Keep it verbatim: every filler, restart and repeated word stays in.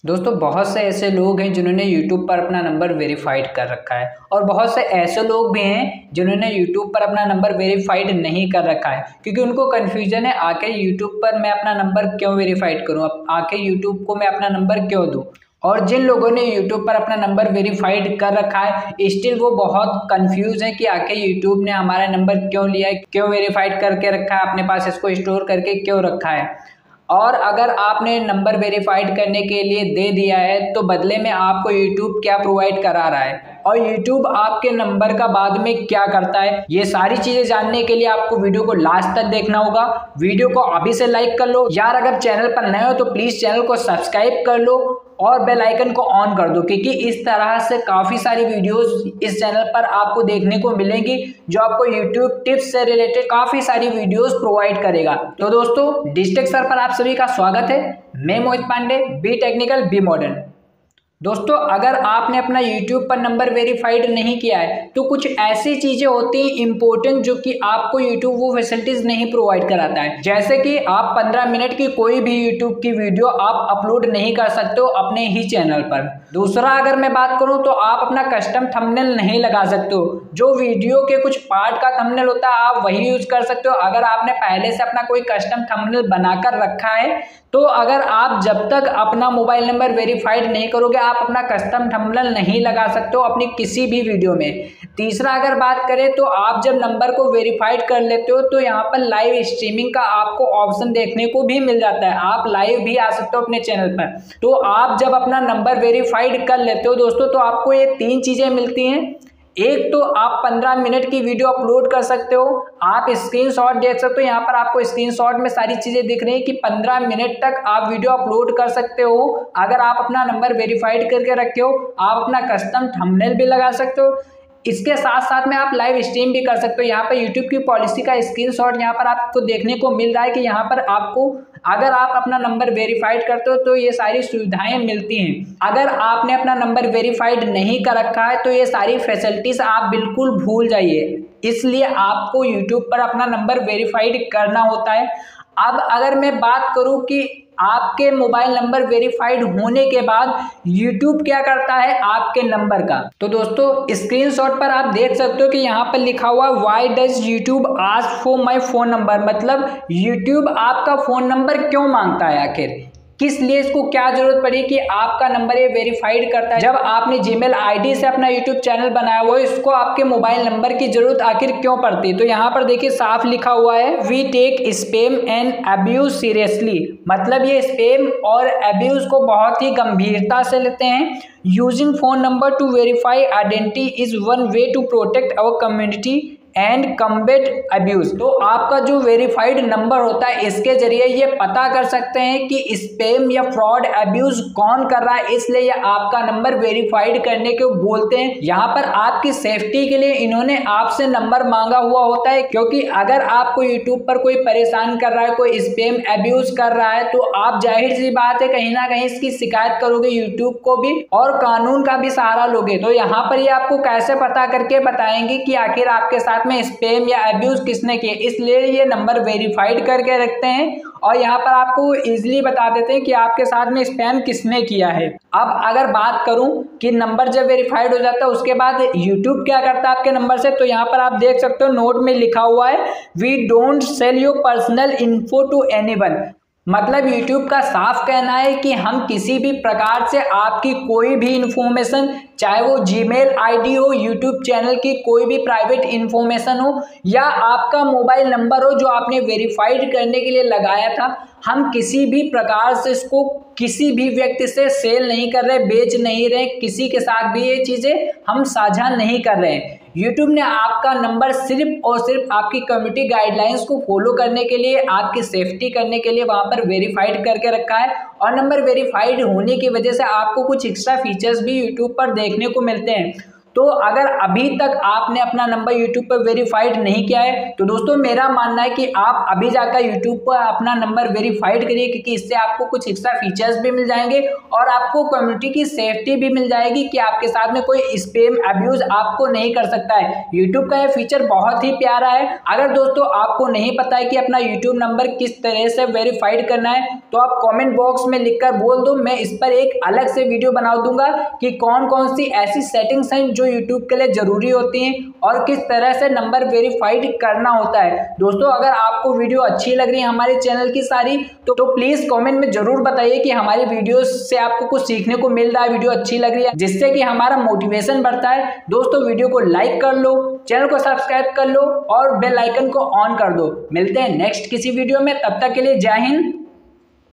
दोस्तों बहुत से ऐसे लोग हैं जिन्होंने यूट्यूब पर अपना नंबर वेरीफाइड कर रखा है और बहुत से ऐसे लोग भी हैं जिन्होंने यूट्यूब पर अपना नंबर वेरीफाइड नहीं कर रखा है, क्योंकि उनको कन्फ्यूजन है आके यूट्यूब पर मैं अपना नंबर क्यों वेरीफाइड करूं, आके यूट्यूब को मैं अपना नंबर क्यों दूं। और जिन लोगों ने यूट्यूब पर अपना नंबर वेरीफाइड कर रखा है स्टिल वो बहुत कंफ्यूज है कि आके यूट्यूब ने हमारा नंबर क्यों लिया है, क्यों वेरीफाइड करके रखा है, अपने पास इसको स्टोर करके क्यों रखा है। और अगर आपने नंबर वेरीफाइड करने के लिए दे दिया है तो बदले में आपको यूट्यूब क्या प्रोवाइड करा रहा है और यूट्यूब आपके नंबर का बाद में क्या करता है, ये सारी चीजें जानने के लिए आपको वीडियो को लास्ट तक देखना होगा। वीडियो को अभी से लाइक कर लो यार, अगर चैनल पर नए हो तो प्लीज चैनल को सब्सक्राइब कर लो और बेल आइकन को ऑन कर दो, क्योंकि इस तरह से काफी सारी वीडियोस इस चैनल पर आपको देखने को मिलेंगी जो आपको यूट्यूब टिप्स से रिलेटेड काफी सारी वीडियोस प्रोवाइड करेगा। तो दोस्तों डिजिटेक सर पर आप सभी का स्वागत है। मैं Mohit Pandey, be technical be modern. दोस्तों अगर आपने अपना यूट्यूब पर नंबर वेरीफाइड नहीं किया है तो कुछ ऐसी चीजें होती हैं इंपॉर्टेंट जो कि आपको यूट्यूब वो फैसिलिटीज नहीं प्रोवाइड कराता है। जैसे कि आप पंद्रह मिनट की कोई भी यूट्यूब की वीडियो आप अपलोड नहीं कर सकते हो अपने ही चैनल पर। दूसरा अगर मैं बात करूं तो आप अपना कस्टम थंबनेल नहीं लगा सकते हो, जो वीडियो के कुछ पार्ट का थंबनेल होता है आप वही यूज कर सकते हो। अगर आपने पहले से अपना कोई कस्टम थंबनेल बनाकर रखा है तो अगर आप जब तक अपना मोबाइल नंबर वेरीफाइड नहीं करोगे आप अपना कस्टम थंबनेल नहीं लगा सकते हो अपनी किसी भी वीडियो में। तीसरा अगर बात करें तो आप जब नंबर को वेरीफाइड कर लेते हो तो यहाँ पर लाइव स्ट्रीमिंग का आपको ऑप्शन देखने को भी मिल जाता है, आप लाइव भी आ सकते हो अपने चैनल पर। तो आप जब अपना नंबर वेरीफाइड कर लेते हो दोस्तों तो आपको ये तीन चीजें मिलती हैं। एक तो आप पंद्रह मिनट की वीडियो अपलोड कर सकते हो, आप स्क्रीनशॉट देख सकते हो, यहाँ पर आपको स्क्रीनशॉट में सारी चीजें दिख रही है कि पंद्रह मिनट तक आप वीडियो अपलोड कर सकते हो अगर आप अपना नंबर वेरीफाइड करके रखे हो। आप अपना कस्टम थंबनेल भी लगा सकते हो, इसके साथ साथ में आप लाइव स्ट्रीम भी कर सकते हो। यहाँ पर यूट्यूब की पॉलिसी का स्क्रीनशॉट यहाँ पर आपको देखने को मिल रहा है कि यहाँ पर आपको अगर आप अपना नंबर वेरीफाइड करते हो तो ये सारी सुविधाएं मिलती हैं। अगर आपने अपना नंबर वेरीफाइड नहीं कर रखा है तो ये सारी फैसिलिटीज आप बिल्कुल भूल जाइए, इसलिए आपको यूट्यूब पर अपना नंबर वेरीफाइड करना होता है। अब अगर मैं बात करूं कि आपके मोबाइल नंबर वेरीफाइड होने के बाद यूट्यूब क्या करता है आपके नंबर का, तो दोस्तों स्क्रीनशॉट पर आप देख सकते हो कि यहाँ पर लिखा हुआ why does YouTube ask for my phone number, मतलब यूट्यूब आपका फोन नंबर क्यों मांगता है, आखिर किस लिए इसको क्या जरूरत पड़ी कि आपका नंबर ये वेरीफाइड करता है। जब आपने जीमेल आईडी से अपना यूट्यूब चैनल बनाया हुआ है इसको आपके मोबाइल नंबर की जरूरत आखिर क्यों पड़ती है। तो यहाँ पर देखिए साफ लिखा हुआ है we take spam and abuse seriously, मतलब ये स्पैम और अब्यूज को बहुत ही गंभीरता से लेते हैं। Using phone number to verify identity is one way to protect our community and combat abuse. तो आपका जो वेरीफाइड नंबर होता है इसके जरिए ये पता कर सकते हैं कि स्पैम या फ्रॉड अब्यूज कौन कर रहा है, इसलिए ये आपका नंबर वेरीफाइड करने को बोलते हैं। यहाँ पर आपकी सेफ्टी के लिए इन्होंने आपसे नंबर मांगा हुआ होता है, क्योंकि अगर आपको यूट्यूब पर कोई परेशान कर रहा है, कोई स्पैम अब्यूज कर रहा है तो आप जाहिर सी बात है कहीं ना कहीं इसकी शिकायत करोगे यूट्यूब को भी और कानून का भी सहारा लोगे। तो यहाँ पर ये आपको कैसे पता करके बताएंगे कि आखिर आपके साथ में स्पैम या अब्यूज किसने किए, इसलिए ये नंबर वेरीफाइड करके रखते हैं और यहाँ पर आपको इजीली बता देते हैं कि आपके साथ में स्पैम किसने किया है। अब अगर बात करूं कि नंबर जब वेरीफाइड हो जाता है उसके बाद यूट्यूब क्या करता है आपके नंबर से, तो यहाँ पर आप देख सकते हो नोट में लिखा हुआ है we don't sell your personal info to anyone, मतलब यूट्यूब का साफ कहना है कि हम किसी भी प्रकार से आपकी कोई भी इंफॉर्मेशन, चाहे वो जीमेल आईडी हो, यूट्यूब चैनल की कोई भी प्राइवेट इंफॉर्मेशन हो या आपका मोबाइल नंबर हो जो आपने वेरीफाइड करने के लिए लगाया था, हम किसी भी प्रकार से इसको किसी भी व्यक्ति से सेल नहीं कर रहे, बेच नहीं रहे, किसी के साथ भी ये चीजें हम साझा नहीं कर रहे हैं। यूट्यूब ने आपका नंबर सिर्फ और सिर्फ आपकी कम्युनिटी गाइडलाइंस को फॉलो करने के लिए, आपकी सेफ्टी करने के लिए वहां पर वेरीफाइड करके रखा है और नंबर वेरीफाइड होने की वजह से आपको कुछ एक्स्ट्रा फीचर्स भी यूट्यूब पर देखने को मिलते हैं। तो अगर अभी तक आपने अपना नंबर यूट्यूब पर वेरीफाइड नहीं किया है तो दोस्तों मेरा मानना है कि आप अभी जाकर यूट्यूब पर अपना नंबर वेरीफाइड करिए, क्योंकि इससे आपको कुछ एक्स्ट्रा फीचर्स भी मिल जाएंगे और आपको कम्युनिटी की सेफ्टी भी मिल जाएगी कि आपके साथ में कोई स्पैम अब्यूज आपको नहीं कर सकता है। यूट्यूब का ये फीचर बहुत ही प्यारा है। अगर दोस्तों आपको नहीं पता है कि अपना यूट्यूब नंबर किस तरह से वेरीफाइड करना है तो आप कमेंट बॉक्स में लिखकर बोल दो, मैं इस पर एक अलग से वीडियो बना दूंगा कि कौन कौन सी ऐसी सेटिंग्स हैं जो यूट्यूब के लिए जरूरी होती हैं और किस तरह से नंबर वेरीफाइड करना होता है। दोस्तों अगर आपको वीडियो अच्छी लग रही है हमारे चैनल की सारी तो, तो प्लीज कमेंट में जरूर बताइए कि हमारी वीडियो से आपको कुछ सीखने को मिल रहा है, वीडियो अच्छी लग रही है, जिससे कि हमारा मोटिवेशन बढ़ता है। दोस्तों वीडियो को लाइक कर लो, चैनल को सब्सक्राइब कर लो और बेल आइकन को ऑन कर दो। मिलते हैं नेक्स्ट किसी वीडियो में, तब तक के लिए जय हिंद।